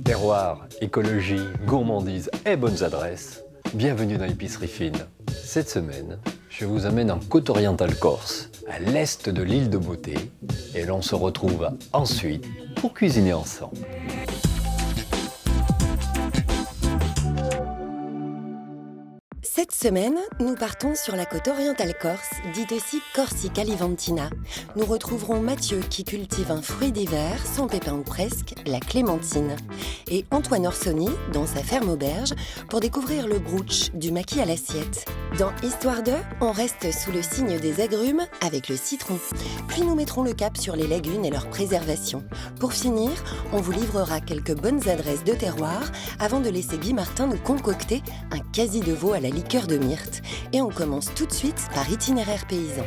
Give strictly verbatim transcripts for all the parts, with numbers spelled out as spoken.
Terroir, écologie, gourmandise et bonnes adresses, bienvenue dans l'épicerie fine. Cette semaine, je vous amène en Côte-Orientale Corse, à l'est de l'île de Beauté, et l'on se retrouve ensuite pour cuisiner ensemble. Cette semaine, nous partons sur la côte orientale corse, dite aussi Corsica Liventina. Nous retrouverons Mathieu qui cultive un fruit d'hiver, sans pépins ou presque, la clémentine. Et Antoine Orsoni, dans sa ferme auberge, pour découvrir le brooch, du maquis à l'assiette. Dans Histoire de, on reste sous le signe des agrumes avec le citron. Puis nous mettrons le cap sur les lagunes et leur préservation. Pour finir, on vous livrera quelques bonnes adresses de terroir avant de laisser Guy Martin nous concocter un quasi de veau à la liqueur de myrte. Et on commence tout de suite par itinéraire paysan.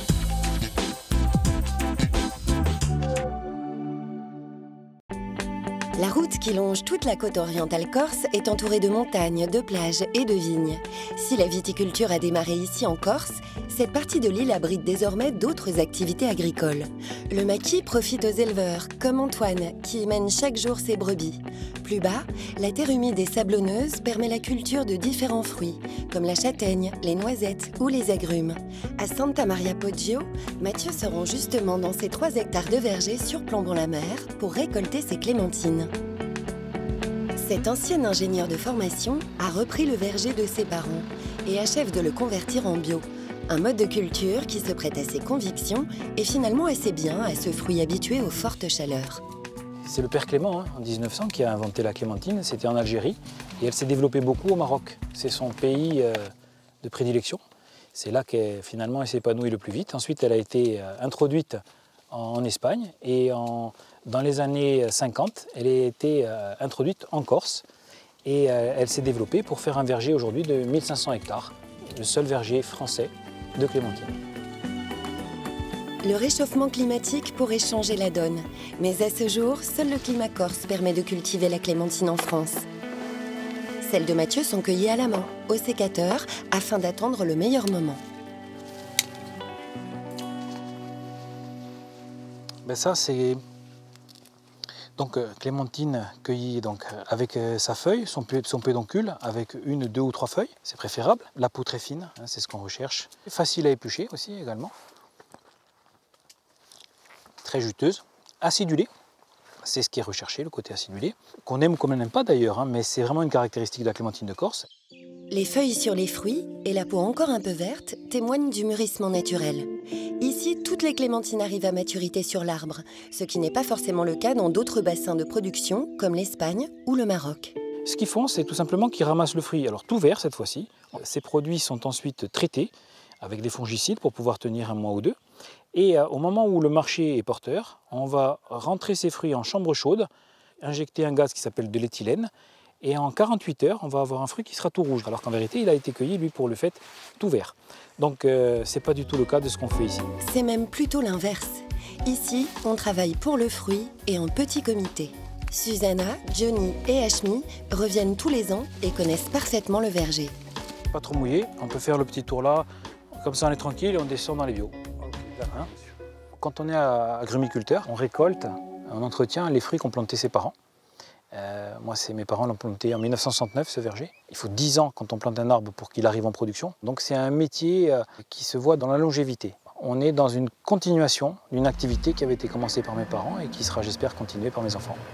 La route qui longe toute la côte orientale corse est entourée de montagnes, de plages et de vignes. Si la viticulture a démarré ici en Corse, cette partie de l'île abrite désormais d'autres activités agricoles. Le maquis profite aux éleveurs, comme Antoine, qui y mène chaque jour ses brebis. Plus bas, la terre humide et sablonneuse permet la culture de différents fruits, comme la châtaigne, les noisettes ou les agrumes. À Santa Maria Poggio, Mathieu se rend justement dans ses trois hectares de verger surplombant la mer pour récolter ses clémentines. Cet ancien ingénieur de formation a repris le verger de ses parents et achève de le convertir en bio. Un mode de culture qui se prête à ses convictions et finalement assez bien à ce fruit habitué aux fortes chaleurs. C'est le père Clément, hein, en mille neuf cents, qui a inventé la clémentine. C'était en Algérie et elle s'est développée beaucoup au Maroc. C'est son pays euh, de prédilection. C'est là qu'elle finalement elle s'épanouit le plus vite. Ensuite, elle a été euh, introduite en, en Espagne et en, dans les années cinquante, elle a été euh, introduite en Corse et euh, elle s'est développée pour faire un verger aujourd'hui de mille cinq cents hectares, le seul verger français de clémentine. Le réchauffement climatique pourrait changer la donne, mais à ce jour, seul le climat corse permet de cultiver la clémentine en France. Celles de Mathieu sont cueillies à la main, au sécateur, afin d'attendre le meilleur moment. Ben ça, c'est donc euh, clémentine cueillie donc, avec euh, sa feuille, son, son pédoncule, avec une, deux ou trois feuilles, c'est préférable. La peau très fine, hein, c'est ce qu'on recherche. Facile à éplucher aussi également. Très juteuse, acidulée, c'est ce qui est recherché, le côté acidulé, qu'on aime ou qu'on n'aime pas d'ailleurs, hein, mais c'est vraiment une caractéristique de la clémentine de Corse. Les feuilles sur les fruits et la peau encore un peu verte témoignent du mûrissement naturel. Ici, toutes les clémentines arrivent à maturité sur l'arbre, ce qui n'est pas forcément le cas dans d'autres bassins de production, comme l'Espagne ou le Maroc. Ce qu'ils font, c'est tout simplement qu'ils ramassent le fruit, alors tout vert cette fois-ci. Ces produits sont ensuite traités avec des fongicides pour pouvoir tenir un mois ou deux. Et euh, au moment où le marché est porteur, on va rentrer ces fruits en chambre chaude, injecter un gaz qui s'appelle de l'éthylène, et en quarante-huit heures, on va avoir un fruit qui sera tout rouge, alors qu'en vérité, il a été cueilli, lui, pour le fait, tout vert. Donc, euh, ce n'est pas du tout le cas de ce qu'on fait ici. C'est même plutôt l'inverse. Ici, on travaille pour le fruit et en petit comité. Susanna, Johnny et Ashmi reviennent tous les ans et connaissent parfaitement le verger. Pas trop mouillé, on peut faire le petit tour là, comme ça on est tranquille et on descend dans les bio. Hein? Quand on est agrumiculteur, on récolte, on entretient les fruits qu'ont plantés ses parents. Euh, moi, mes parents l'ont planté en mille neuf cent soixante-neuf, ce verger. Il faut dix ans quand on plante un arbre pour qu'il arrive en production. Donc c'est un métier euh, qui se voit dans la longévité. On est dans une continuation d'une activité qui avait été commencée par mes parents et qui sera, j'espère, continuée par mes enfants.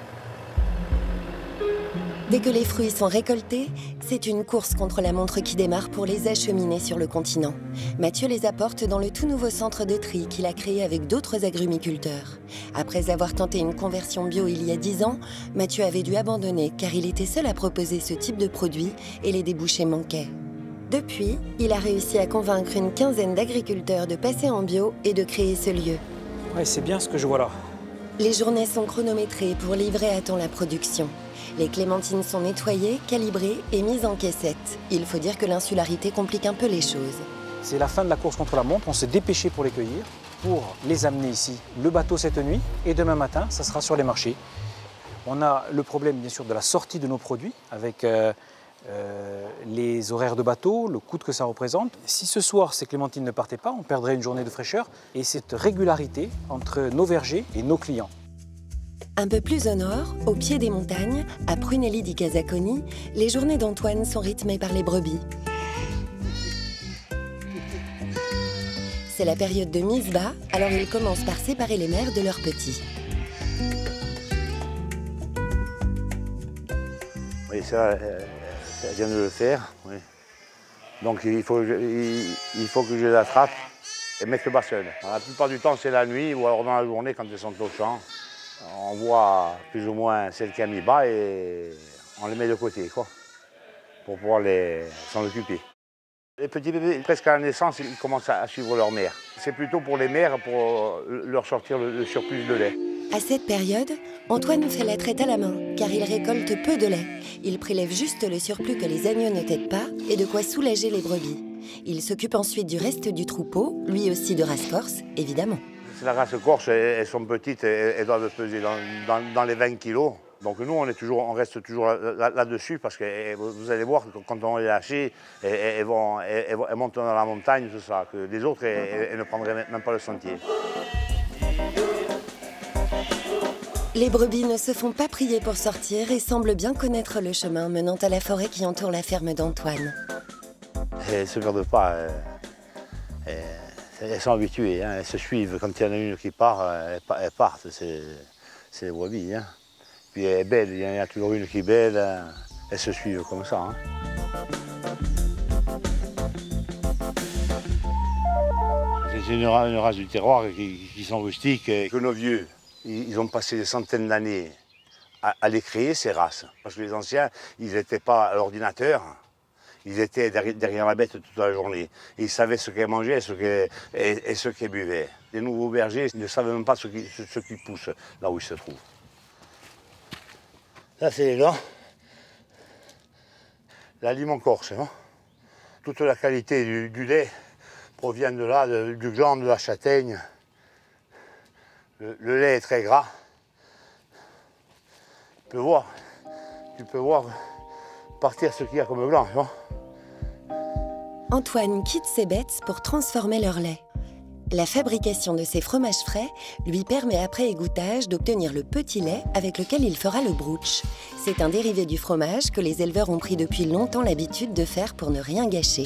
Dès que les fruits sont récoltés, c'est une course contre la montre qui démarre pour les acheminer sur le continent. Mathieu les apporte dans le tout nouveau centre de tri qu'il a créé avec d'autres agrumiculteurs. Après avoir tenté une conversion bio il y a dix ans, Mathieu avait dû abandonner car il était seul à proposer ce type de produit et les débouchés manquaient. Depuis, il a réussi à convaincre une quinzaine d'agriculteurs de passer en bio et de créer ce lieu. Ouais, c'est bien ce que je vois là. Les journées sont chronométrées pour livrer à temps la production. Les clémentines sont nettoyées, calibrées et mises en caissettes. Il faut dire que l'insularité complique un peu les choses. C'est la fin de la course contre la montre, on s'est dépêché pour les cueillir, pour les amener ici. Le bateau cette nuit et demain matin, ça sera sur les marchés. On a le problème bien sûr de la sortie de nos produits avec euh, euh, les horaires de bateau, le coût que ça représente. Si ce soir ces clémentines ne partaient pas, on perdrait une journée de fraîcheur et cette régularité entre nos vergers et nos clients. Un peu plus au nord, au pied des montagnes, à Prunelli di Casaconi, les journées d'Antoine sont rythmées par les brebis. C'est la période de mise bas, alors il commence par séparer les mères de leurs petits. Oui, ça, ça vient de le faire. Oui. Donc il faut, il, il faut que je les attrape et mettre le bassin. La plupart du temps, c'est la nuit ou alors dans la journée quand elles sont au champ. On voit plus ou moins celles qui ont mis bas et on les met de côté, quoi, pour pouvoir s'en occuper. Les petits bébés, presque à la naissance, ils commencent à suivre leur mère. C'est plutôt pour les mères, pour leur sortir le, le surplus de lait. À cette période, Antoine fait la traite à la main, car il récolte peu de lait. Il prélève juste le surplus que les agneaux ne têtent pas et de quoi soulager les brebis. Il s'occupe ensuite du reste du troupeau, lui aussi de race corse, évidemment. C'est la race corse, elles sont petites, elles doivent peser dans, dans, dans les vingt kilos. Donc nous, on, est toujours, on reste toujours là-dessus, là, parce que vous allez voir que quand on les lâche, elles, elles, vont, elles, elles montent dans la montagne, tout ça, que les autres, elles, elles ne prendraient même pas le sentier. Les brebis ne se font pas prier pour sortir et semblent bien connaître le chemin menant à la forêt qui entoure la ferme d'Antoine. Elles ne se perdent pas, elles, elles sont habituées, hein, elles se suivent. Quand il y en a une qui part, elles, elles partent, c'est les brebis. Hein. Puis elle est belle, il y en a toujours une qui est belle, elles se suivent comme ça. Hein. C'est une, une race du terroir qui, qui sont rustiques, et que nos vieux, ils ont passé des centaines d'années à, à les créer, ces races. Parce que les anciens, ils n'étaient pas à l'ordinateur, ils étaient derrière, derrière la bête toute la journée. Ils savaient ce qu'elle mangeait et ce qu'elle et, et ce qu'elle buvait. Les nouveaux bergers, ils ne savent même pas ce qui, ce, ce qui pousse là où ils se trouvent. Ça, c'est les glands. L'aliment corse. Hein. Toute la qualité du, du lait provient de là, de, du gland, de la châtaigne. Le, le lait est très gras. Tu peux voir, tu peux voir partir ce qu'il y a comme gland. Hein. Antoine quitte ses bêtes pour transformer leur lait. La fabrication de ces fromages frais lui permet après égouttage d'obtenir le petit lait avec lequel il fera le brooch. C'est un dérivé du fromage que les éleveurs ont pris depuis longtemps l'habitude de faire pour ne rien gâcher.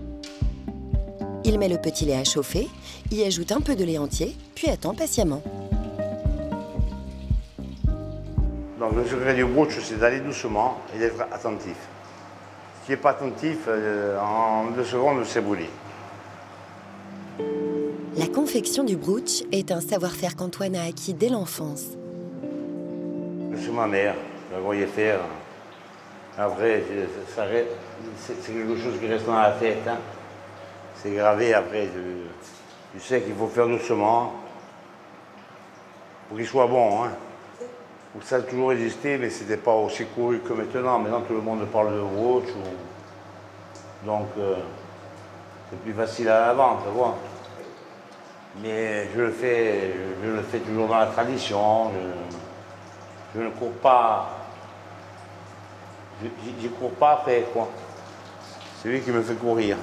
Il met le petit lait à chauffer, y ajoute un peu de lait entier, puis attend patiemment. Donc le secret du brooch, c'est d'aller doucement et d'être attentif. Si tu n'es pas attentif, euh, en deux secondes, c'est brûlé. La confection du brooch est un savoir-faire qu'Antoine a acquis dès l'enfance. C'est ma mère, je la voyais faire. Après, c'est quelque chose qui reste dans la tête. Hein. C'est gravé après. Tu, tu sais qu'il faut faire doucement pour qu'il soit bon. Hein. Ça a toujours existé, mais ce n'était pas aussi couru que maintenant. Maintenant, tout le monde parle de brooch. Ou... Donc, euh, c'est plus facile à la vente, tu vois. Mais je le fais, je le fais toujours dans la tradition. Je, je ne cours pas. J'y cours pas après, quoi. C'est lui qui me fait courir.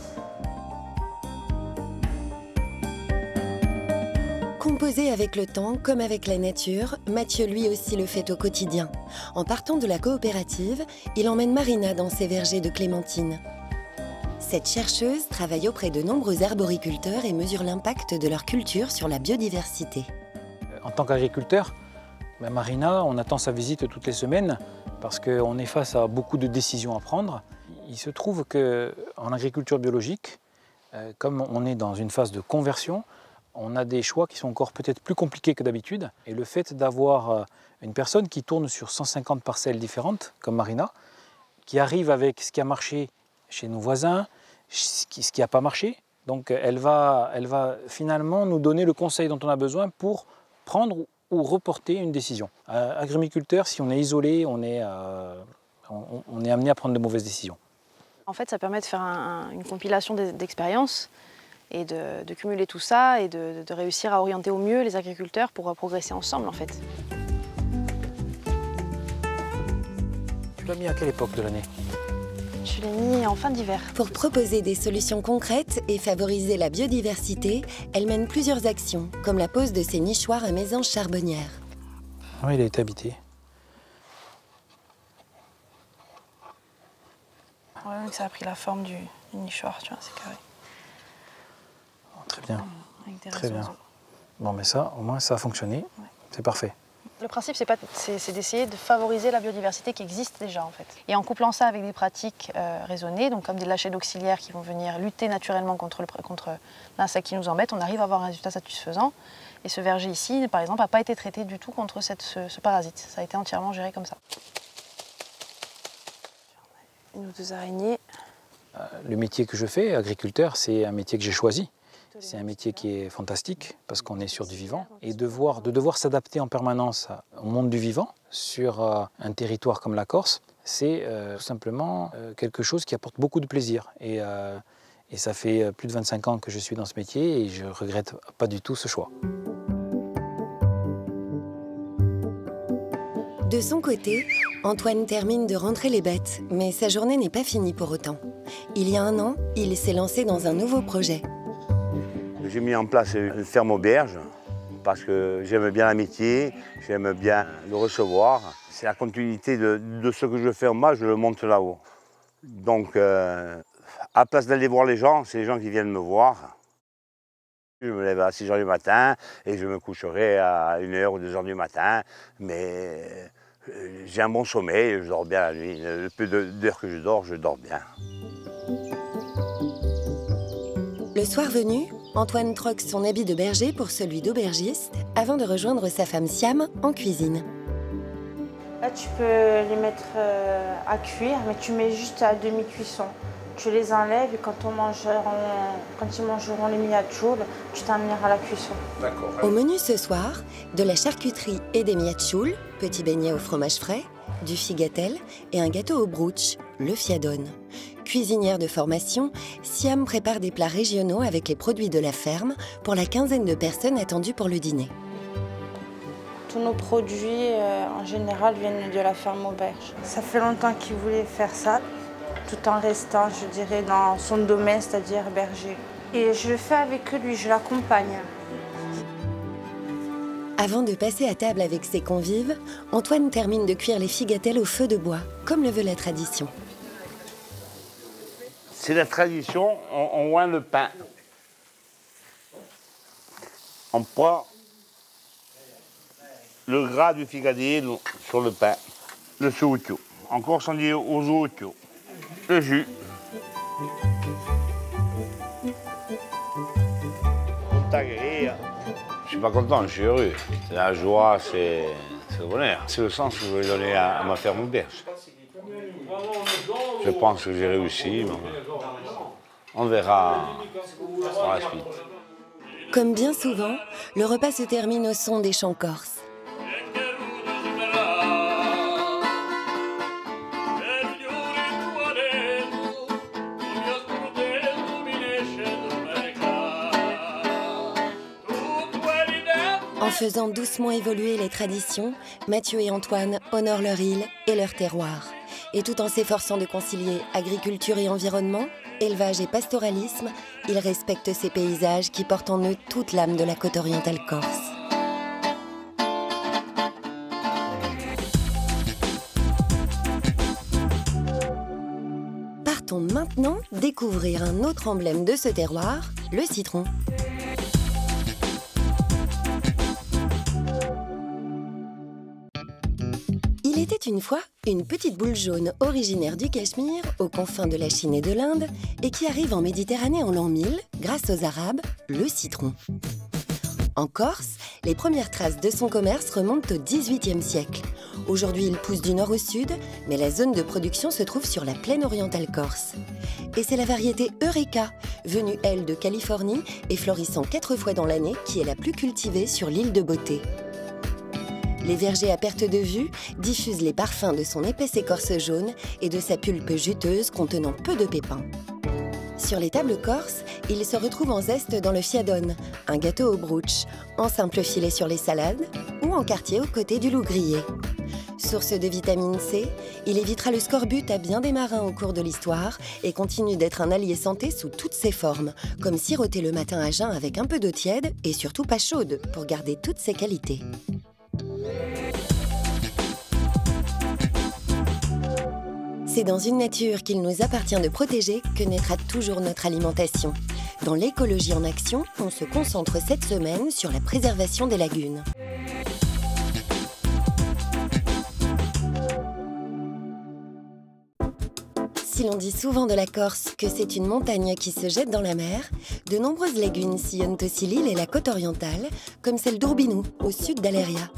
Composer avec le temps, comme avec la nature, Mathieu lui aussi le fait au quotidien. En partant de la coopérative, il emmène Marina dans ses vergers de clémentines. Cette chercheuse travaille auprès de nombreux arboriculteurs et mesure l'impact de leur culture sur la biodiversité. En tant qu'agriculteur, ben Marina, on attend sa visite toutes les semaines parce qu'on est face à beaucoup de décisions à prendre. Il se trouve qu'en agriculture biologique, comme on est dans une phase de conversion, on a des choix qui sont encore peut-être plus compliqués que d'habitude. Et le fait d'avoir une personne qui tourne sur cent cinquante parcelles différentes, comme Marina, qui arrive avec ce qui a marché chez nos voisins, ce qui n'a pas marché. Donc elle va, elle va finalement nous donner le conseil dont on a besoin pour prendre ou reporter une décision. Euh, agriculteur, si on est isolé, on est, euh, on, on est amené à prendre de mauvaises décisions. En fait, ça permet de faire un, une compilation d'expériences et de, de cumuler tout ça et de, de réussir à orienter au mieux les agriculteurs pour progresser ensemble, en fait. Tu l'as mis à quelle époque de l'année ? Je l'ai mis en fin d'hiver. Pour proposer des solutions concrètes et favoriser la biodiversité, elle mène plusieurs actions, comme la pose de ces nichoirs à mésanges charbonnières. Oui, il a été habité. On voit même que ça a pris la forme du, du nichoir, tu vois, c'est carré. Oh, très bien. Avec des Très bien. réseaux. Bon, mais ça, au moins, ça a fonctionné. Ouais. C'est parfait. Le principe, c'est pas- c'est- c'est d'essayer de favoriser la biodiversité qui existe déjà, en fait. Et en couplant ça avec des pratiques euh, raisonnées, donc comme des lâchers d'auxiliaires qui vont venir lutter naturellement contre, le, contre l'insecte qui nous embête, on arrive à avoir un résultat satisfaisant. Et ce verger ici, par exemple, n'a pas été traité du tout contre cette, ce, ce parasite. Ça a été entièrement géré comme ça. Une ou deux araignées. Le métier que je fais, agriculteur, c'est un métier que j'ai choisi. C'est un métier qui est fantastique parce qu'on est sur du vivant. Et de, voir, de devoir s'adapter en permanence au monde du vivant sur euh, un territoire comme la Corse, c'est euh, tout simplement euh, quelque chose qui apporte beaucoup de plaisir. Et, euh, et ça fait plus de vingt-cinq ans que je suis dans ce métier et je ne regrette pas du tout ce choix. De son côté, Antoine termine de rentrer les bêtes, mais sa journée n'est pas finie pour autant. Il y a un an, il s'est lancé dans un nouveau projet. J'ai mis en place une ferme auberge parce que j'aime bien l'amitié, j'aime bien le recevoir. C'est la continuité de, de ce que je fais en bas, je le monte là-haut. Donc, euh, à la place d'aller voir les gens, c'est les gens qui viennent me voir. Je me lève à six heures du matin et je me coucherai à une heure ou deux heures du matin. Mais euh, j'ai un bon sommeil, je dors bien la nuit. Le peu d'heures que je dors, je dors bien. Le soir venu, Antoine troque son habit de berger pour celui d'aubergiste avant de rejoindre sa femme Siam en cuisine. Là, tu peux les mettre euh, à cuire, mais tu mets juste à demi-cuisson. Tu les enlèves et quand, on mangeront, quand ils mangeront les miatchoul, tu termineras à la cuisson. D'accord. Au menu ce soir, de la charcuterie et des miatchoul, petits beignets au fromage frais, du figatel et un gâteau au brooch, le fiadone. Cuisinière de formation, Siam prépare des plats régionaux avec les produits de la ferme pour la quinzaine de personnes attendues pour le dîner. Tous nos produits, euh, en général, viennent de la ferme auberge. Ça fait longtemps qu'il voulait faire ça, tout en restant, je dirais, dans son domaine, c'est-à-dire berger. Et je le fais avec lui, je l'accompagne. Avant de passer à table avec ses convives, Antoine termine de cuire les figatelles au feu de bois, comme le veut la tradition. C'est la tradition, on, on oint le pain. On prend le gras du figadello sur le pain, le succhio. En Corse, on dit au succhio, le jus. Je suis pas content, je suis heureux. C'est la joie, c'est le bonheur. C'est le sens que je veux donner à, à ma ferme auberge. Je pense que j'ai réussi, mais on verra par la suite. Comme bien souvent, le repas se termine au son des chants corses. En faisant doucement évoluer les traditions, Mathieu et Antoine honorent leur île et leur terroir. Et tout en s'efforçant de concilier agriculture et environnement, élevage et pastoralisme, ils respectent ces paysages qui portent en eux toute l'âme de la côte orientale corse. Partons maintenant découvrir un autre emblème de ce terroir, le citron. Il était une fois une petite boule jaune originaire du Cachemire, aux confins de la Chine et de l'Inde, et qui arrive en Méditerranée en l'an mille, grâce aux Arabes, le citron. En Corse, les premières traces de son commerce remontent au dix-huitième siècle. Aujourd'hui, il pousse du nord au sud, mais la zone de production se trouve sur la plaine orientale corse. Et c'est la variété Eureka, venue, elle, de Californie et florissant quatre fois dans l'année, qui est la plus cultivée sur l'île de Beauté. Les vergers à perte de vue diffusent les parfums de son épaisse écorce jaune et de sa pulpe juteuse contenant peu de pépins. Sur les tables corses, il se retrouve en zeste dans le fiadone, un gâteau au brooch, en simple filet sur les salades ou en quartier aux côtés du loup grillé. Source de vitamine C, il évitera le scorbut à bien des marins au cours de l'histoire et continue d'être un allié santé sous toutes ses formes, comme siroter le matin à jeun avec un peu d'eau tiède et surtout pas chaude pour garder toutes ses qualités. C'est dans une nature qu'il nous appartient de protéger que naîtra toujours notre alimentation. Dans l'écologie en action, on se concentre cette semaine sur la préservation des lagunes. Si l'on dit souvent de la Corse que c'est une montagne qui se jette dans la mer, de nombreuses lagunes sillonnent aussi l'île et la côte orientale, comme celle d'Urbino, au sud d'Aléria.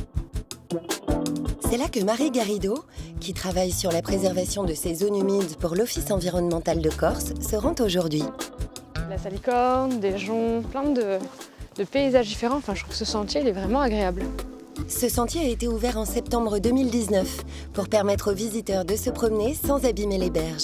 C'est là que Marie Garrido, qui travaille sur la préservation de ces zones humides pour l'Office environnemental de Corse, se rend aujourd'hui. La salicorne, des joncs, plein de, de paysages différents. Enfin, je trouve que ce sentier il est vraiment agréable. Ce sentier a été ouvert en septembre deux mille dix-neuf pour permettre aux visiteurs de se promener sans abîmer les berges.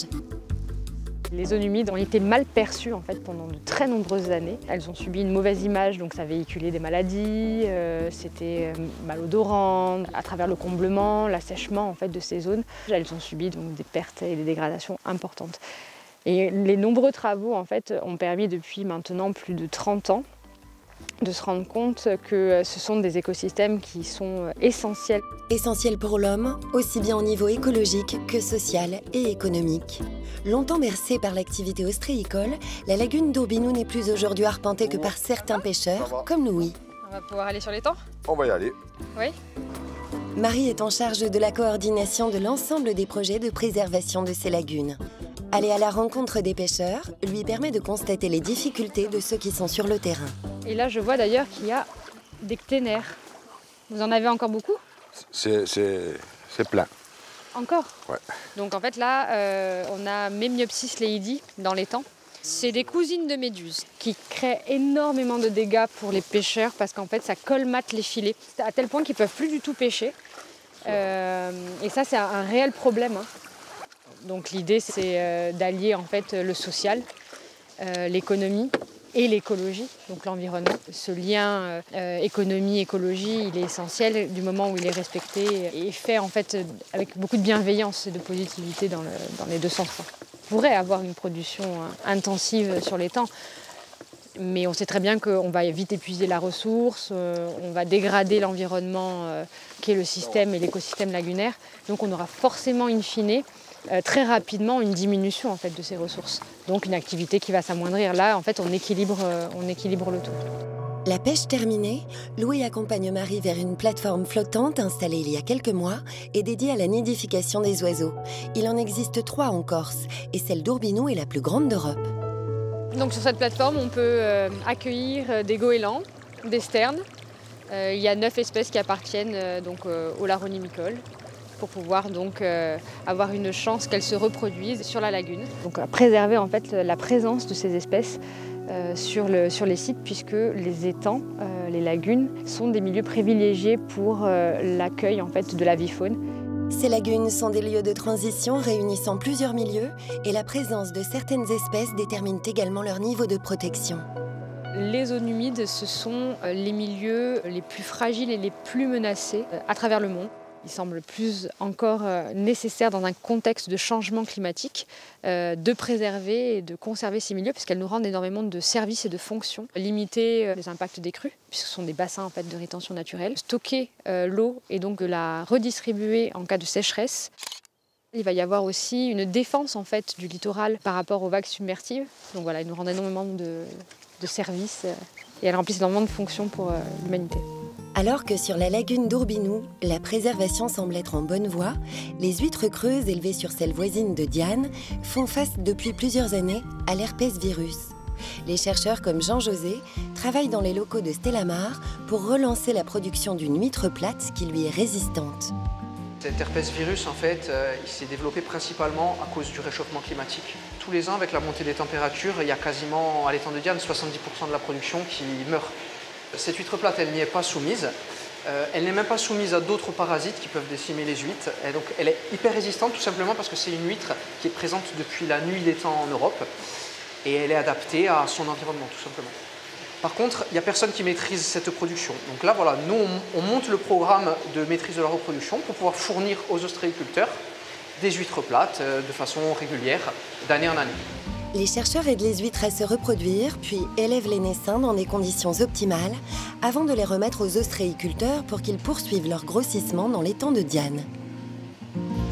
Les zones humides ont été mal perçues en fait, pendant de très nombreuses années. Elles ont subi une mauvaise image, donc ça véhiculait des maladies, euh, c'était malodorant. À travers le comblement, l'assèchement en fait, de ces zones, elles ont subi donc, des pertes et des dégradations importantes. Et les nombreux travaux en fait, ont permis depuis maintenant plus de trente ans de se rendre compte que ce sont des écosystèmes qui sont essentiels. Essentiels pour l'homme, aussi bien au niveau écologique que social et économique. Longtemps bercée par l'activité ostréicole, la lagune d'Urbino n'est plus aujourd'hui arpentée que par certains pêcheurs, comme Louis. On va pouvoir aller sur l'étang ? On va y aller. Oui. Marie est en charge de la coordination de l'ensemble des projets de préservation de ces lagunes. Aller à la rencontre des pêcheurs lui permet de constater les difficultés de ceux qui sont sur le terrain. Et là, je vois d'ailleurs qu'il y a des cténaires. Vous en avez encore beaucoup ? C'est plein. Encore ? Ouais. Donc en fait là, euh, on a Memniopsis leidi dans l'étang. C'est des cousines de méduses qui créent énormément de dégâts pour les pêcheurs parce qu'en fait ça colmate les filets à tel point qu'ils ne peuvent plus du tout pêcher. Euh, et ça c'est un, un réel problème. Hein. Donc l'idée c'est euh, d'allier en fait le social, euh, l'économie et l'écologie, donc l'environnement. Ce lien euh, économie-écologie, il est essentiel du moment où il est respecté et fait en fait avec beaucoup de bienveillance et de positivité dans, le, dans les deux sens. On pourrait avoir une production intensive sur l'étang, mais on sait très bien qu'on va vite épuiser la ressource, euh, on va dégrader l'environnement euh, qui est le système et l'écosystème lagunaire, donc on aura forcément in fine Euh, très rapidement une diminution en fait, de ces ressources. Donc une activité qui va s'amoindrir. Là, en fait, on équilibre, euh, on équilibre le tout. La pêche terminée, Louis accompagne Marie vers une plateforme flottante installée il y a quelques mois et dédiée à la nidification des oiseaux. Il en existe trois en Corse et celle d'Urbino est la plus grande d'Europe. Donc sur cette plateforme, on peut euh, accueillir des goélands, des sternes. Euh, il y a neuf espèces qui appartiennent euh, donc, euh, au laronimicole, pour pouvoir donc euh, avoir une chance qu'elles se reproduisent sur la lagune. Donc à préserver en fait la présence de ces espèces euh, sur, le, sur les sites puisque les étangs, euh, les lagunes sont des milieux privilégiés pour euh, l'accueil en fait de la vie faune. Ces lagunes sont des lieux de transition réunissant plusieurs milieux et la présence de certaines espèces détermine également leur niveau de protection. Les zones humides, ce sont les milieux les plus fragiles et les plus menacés à travers le monde. Il semble plus encore nécessaire dans un contexte de changement climatique euh, de préserver et de conserver ces milieux puisqu'elles nous rendent énormément de services et de fonctions. Limiter les impacts des crues, puisque ce sont des bassins en fait, de rétention naturelle. Stocker euh, l'eau et donc de la redistribuer en cas de sécheresse. Il va y avoir aussi une défense en fait, du littoral par rapport aux vagues submersives. Donc voilà, elles nous rendent énormément de, de services euh, et elles remplissent énormément de fonctions pour euh, l'humanité. Alors que sur la lagune d'Urbino, la préservation semble être en bonne voie, les huîtres creuses élevées sur celle voisine de Diane font face depuis plusieurs années à l'herpès virus. Les chercheurs comme Jean-José travaillent dans les locaux de Stellamar pour relancer la production d'une huître plate qui lui est résistante. Cet herpès virus, en fait, euh, il s'est développé principalement à cause du réchauffement climatique. Tous les ans, avec la montée des températures, il y a quasiment, à l'étang de Diane, soixante-dix pour cent de la production qui meurt. Cette huître plate, elle n'y est pas soumise. Euh, elle n'est même pas soumise à d'autres parasites qui peuvent décimer les huîtres. Et donc, elle est hyper résistante tout simplement parce que c'est une huître qui est présente depuis la nuit des temps en Europe et elle est adaptée à son environnement tout simplement. Par contre, il n'y a personne qui maîtrise cette production. Donc là, voilà, nous, on, on monte le programme de maîtrise de la reproduction pour pouvoir fournir aux ostréiculteurs des huîtres plates euh, de façon régulière, d'année en année. Les chercheurs aident les huîtres à se reproduire, puis élèvent les naissins dans des conditions optimales, avant de les remettre aux ostréiculteurs pour qu'ils poursuivent leur grossissement dans l'étang de Diane.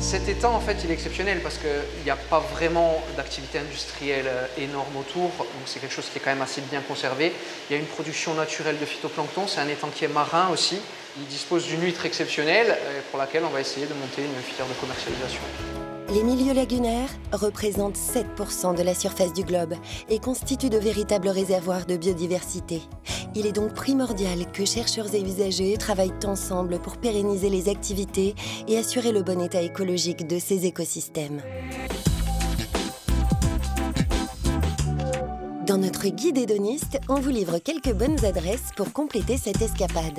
Cet étang, en fait, il est exceptionnel parce qu'il n'y a pas vraiment d'activité industrielle énorme autour, donc c'est quelque chose qui est quand même assez bien conservé. Il y a une production naturelle de phytoplancton, c'est un étang qui est marin aussi. Il dispose d'une huître exceptionnelle pour laquelle on va essayer de monter une filière de commercialisation. Les milieux lagunaires représentent sept pour cent de la surface du globe et constituent de véritables réservoirs de biodiversité. Il est donc primordial que chercheurs et usagers travaillent ensemble pour pérenniser les activités et assurer le bon état écologique de ces écosystèmes. Dans notre guide hédoniste, on vous livre quelques bonnes adresses pour compléter cette escapade.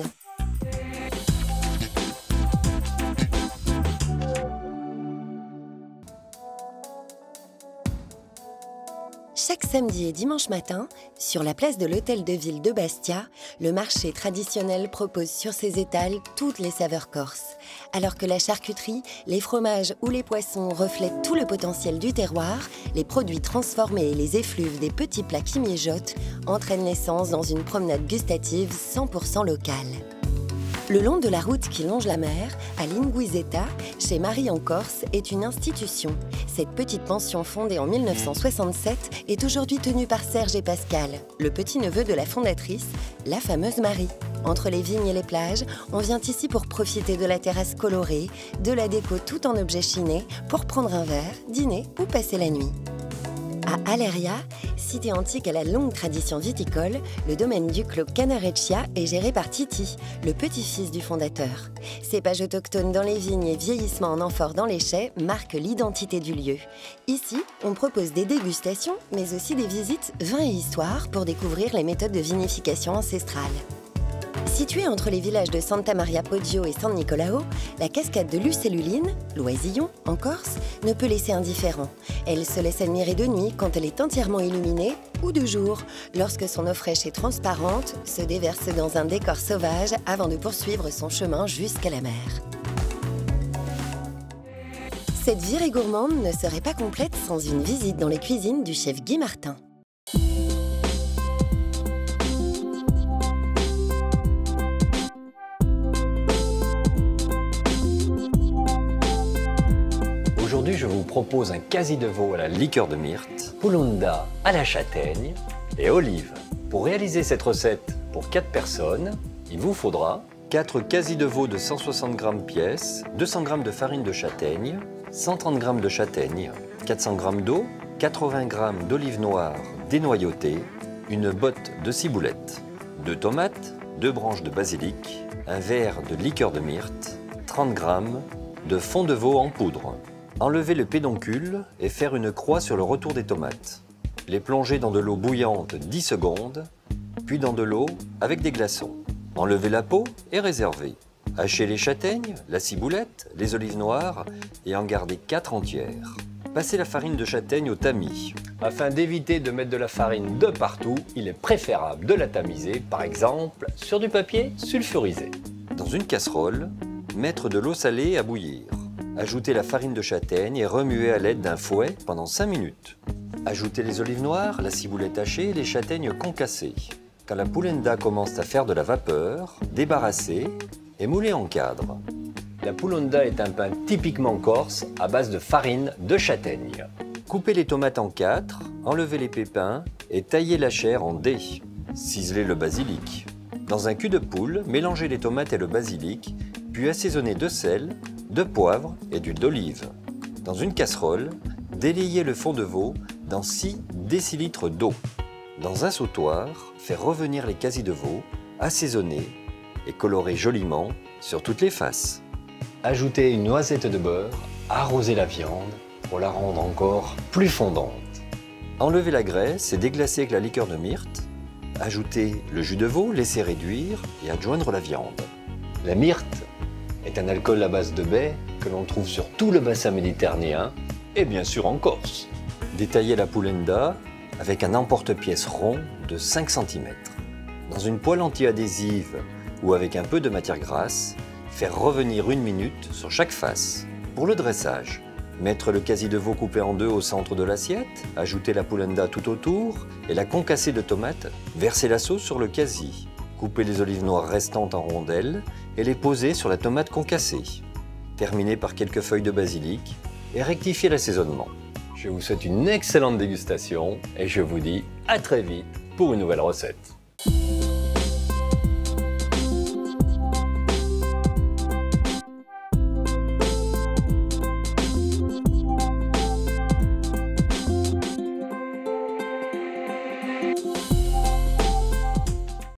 Chaque samedi et dimanche matin, sur la place de l'Hôtel de Ville de Bastia, le marché traditionnel propose sur ses étals toutes les saveurs corses. Alors que la charcuterie, les fromages ou les poissons reflètent tout le potentiel du terroir, les produits transformés et les effluves des petits plats qui mijotent entraînent l'essence dans une promenade gustative cent pour cent locale. Le long de la route qui longe la mer, à Linguisetta, chez Marie en Corse, est une institution. Cette petite pension fondée en mille neuf cent soixante-sept est aujourd'hui tenue par Serge et Pascal, le petit-neveu de la fondatrice, la fameuse Marie. Entre les vignes et les plages, on vient ici pour profiter de la terrasse colorée, de la déco tout en objets chinés, pour prendre un verre, dîner ou passer la nuit. À Aleria, cité antique à la longue tradition viticole, le domaine du Clos Canareccia est géré par Titi, le petit-fils du fondateur. Cépages autochtones dans les vignes et vieillissement en amphore dans les chais marquent l'identité du lieu. Ici, on propose des dégustations, mais aussi des visites vin et histoire pour découvrir les méthodes de vinification ancestrales. Située entre les villages de Santa Maria Poggio et San Nicolao, la cascade de l'Ucelluline, l'Oisillon, en Corse, ne peut laisser indifférent. Elle se laisse admirer de nuit quand elle est entièrement illuminée, ou de jour, lorsque son eau fraîche et transparente se déverse dans un décor sauvage avant de poursuivre son chemin jusqu'à la mer. Cette virée gourmande ne serait pas complète sans une visite dans les cuisines du chef Guy Martin. Aujourd'hui, je vous propose un quasi de veau à la liqueur de myrte, poulunda à la châtaigne et olive. Pour réaliser cette recette pour quatre personnes, il vous faudra quatre quasi de veau de cent soixante grammes pièce, deux cents grammes de farine de châtaigne, cent trente grammes de châtaigne, quatre cents grammes d'eau, quatre-vingts grammes d'olive noire dénoyautée, une botte de ciboulette, deux tomates, deux branches de basilic, un verre de liqueur de myrte, trente grammes de fond de veau en poudre. Enlever le pédoncule et faire une croix sur le retour des tomates. Les plonger dans de l'eau bouillante dix secondes, puis dans de l'eau avec des glaçons. Enlever la peau et réserver. Hacher les châtaignes, la ciboulette, les olives noires et en garder quatre entières. Passer la farine de châtaigne au tamis. Afin d'éviter de mettre de la farine de partout, il est préférable de la tamiser, par exemple, sur du papier sulfurisé. Dans une casserole, mettre de l'eau salée à bouillir. Ajoutez la farine de châtaigne et remuez à l'aide d'un fouet pendant cinq minutes. Ajoutez les olives noires, la ciboulette hachée et les châtaignes concassées. Quand la poulenda commence à faire de la vapeur, débarrassez et moulez en cadre. La poulenda est un pain typiquement corse à base de farine de châtaigne. Coupez les tomates en quatre, enlevez les pépins et taillez la chair en dés. Ciselez le basilic. Dans un cul de poule, mélangez les tomates et le basilic, puis assaisonnez de sel, de poivre et d'huile d'olive. Dans une casserole, délayez le fond de veau dans six décilitres d'eau. Dans un sautoir, faire revenir les quasi de veau, assaisonner et colorer joliment sur toutes les faces. Ajoutez une noisette de beurre, arrosez la viande pour la rendre encore plus fondante. Enlevez la graisse et déglacez avec la liqueur de myrte. Ajoutez le jus de veau, laissez réduire et adjoindre la viande. La myrte est un alcool à base de baie que l'on trouve sur tout le bassin méditerranéen et bien sûr en Corse. Détaillez la poulenda avec un emporte-pièce rond de cinq centimètres. Dans une poêle anti-adhésive ou avec un peu de matière grasse, faire revenir une minute sur chaque face. Pour le dressage, mettre le quasi de veau coupé en deux au centre de l'assiette, ajouter la poulenda tout autour et la concassée de tomates, verser la sauce sur le quasi. Couper les olives noires restantes en rondelles et les poser sur la tomate concassée. terminé par quelques feuilles de basilic et rectifier l'assaisonnement. Je vous souhaite une excellente dégustation et je vous dis à très vite pour une nouvelle recette.